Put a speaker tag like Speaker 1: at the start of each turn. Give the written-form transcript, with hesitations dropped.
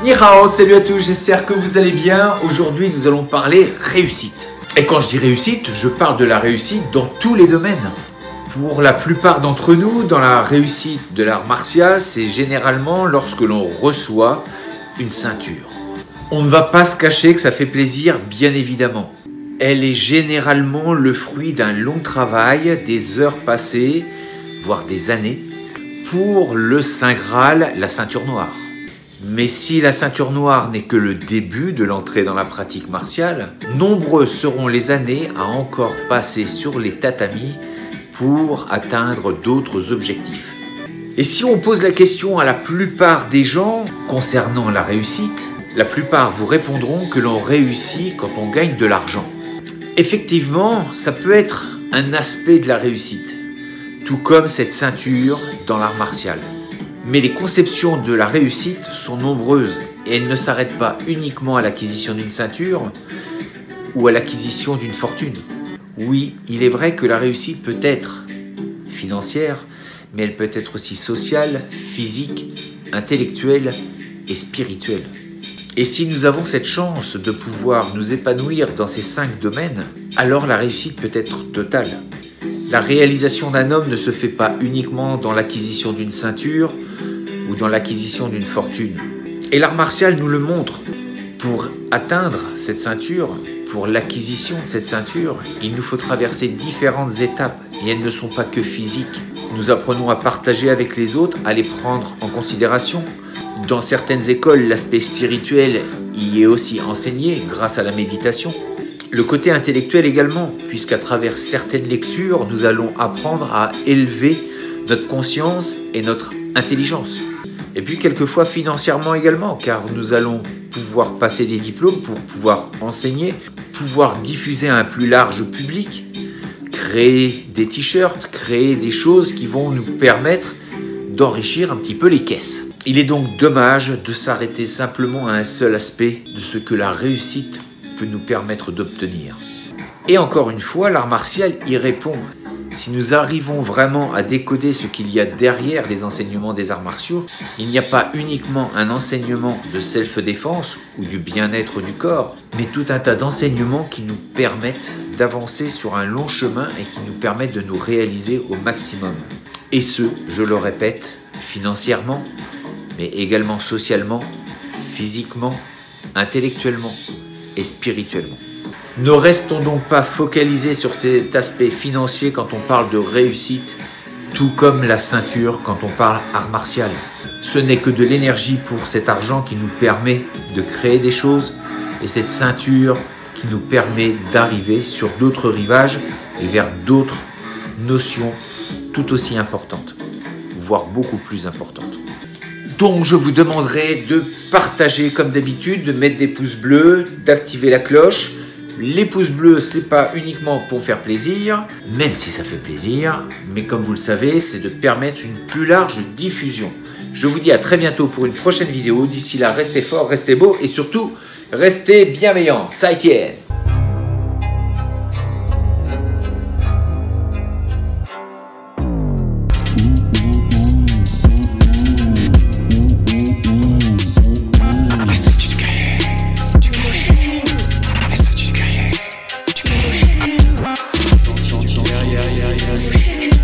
Speaker 1: Ni hao, salut à tous, j'espère que vous allez bien. Aujourd'hui, nous allons parler réussite. Et quand je dis réussite, je parle de la réussite dans tous les domaines. Pour la plupart d'entre nous, dans la réussite de l'art martial, c'est généralement lorsque l'on reçoit une ceinture. On ne va pas se cacher que ça fait plaisir, bien évidemment. Elle est généralement le fruit d'un long travail, des heures passées, voire des années, pour le Saint Graal, la ceinture noire. Mais si la ceinture noire n'est que le début de l'entrée dans la pratique martiale, nombreuses seront les années à encore passer sur les tatamis pour atteindre d'autres objectifs. Et si on pose la question à la plupart des gens concernant la réussite, la plupart vous répondront que l'on réussit quand on gagne de l'argent. Effectivement, ça peut être un aspect de la réussite, tout comme cette ceinture dans l'art martial. Mais les conceptions de la réussite sont nombreuses et elles ne s'arrêtent pas uniquement à l'acquisition d'une ceinture ou à l'acquisition d'une fortune. Oui, il est vrai que la réussite peut être financière, mais elle peut être aussi sociale, physique, intellectuelle et spirituelle. Et si nous avons cette chance de pouvoir nous épanouir dans ces 5 domaines, alors la réussite peut être totale. La réalisation d'un homme ne se fait pas uniquement dans l'acquisition d'une ceinture ou dans l'acquisition d'une fortune. Et l'art martial nous le montre. Pour atteindre cette ceinture, pour l'acquisition de cette ceinture, il nous faut traverser différentes étapes et elles ne sont pas que physiques. Nous apprenons à partager avec les autres, à les prendre en considération. Dans certaines écoles, l'aspect spirituel y est aussi enseigné grâce à la méditation. Le côté intellectuel également, puisqu'à travers certaines lectures, nous allons apprendre à élever notre conscience et notre intelligence. Et puis quelquefois financièrement également, car nous allons pouvoir passer des diplômes pour pouvoir enseigner, pouvoir diffuser à un plus large public, créer des t-shirts, créer des choses qui vont nous permettre d'enrichir un petit peu les caisses. Il est donc dommage de s'arrêter simplement à un seul aspect de ce que la réussite peut nous permettre d'obtenir. Et encore une fois, l'art martial y répond. Si nous arrivons vraiment à décoder ce qu'il y a derrière les enseignements des arts martiaux, il n'y a pas uniquement un enseignement de self-défense ou du bien-être du corps, mais tout un tas d'enseignements qui nous permettent d'avancer sur un long chemin et qui nous permettent de nous réaliser au maximum. Et ce, je le répète, financièrement, mais également socialement, physiquement, intellectuellement et spirituellement. Ne restons donc pas focalisés sur cet aspect financier quand on parle de réussite, tout comme la ceinture quand on parle art martial. Ce n'est que de l'énergie pour cet argent qui nous permet de créer des choses et cette ceinture qui nous permet d'arriver sur d'autres rivages et vers d'autres notions tout aussi importantes, voire beaucoup plus importantes. Donc je vous demanderai de partager comme d'habitude, de mettre des pouces bleus, d'activer la cloche. Les pouces bleus, c'est pas uniquement pour faire plaisir, même si ça fait plaisir, mais comme vous le savez, c'est de permettre une plus large diffusion. Je vous dis à très bientôt pour une prochaine vidéo. D'ici là, restez forts, restez beaux et surtout, restez bienveillants. Zaijian.
Speaker 2: Yeah.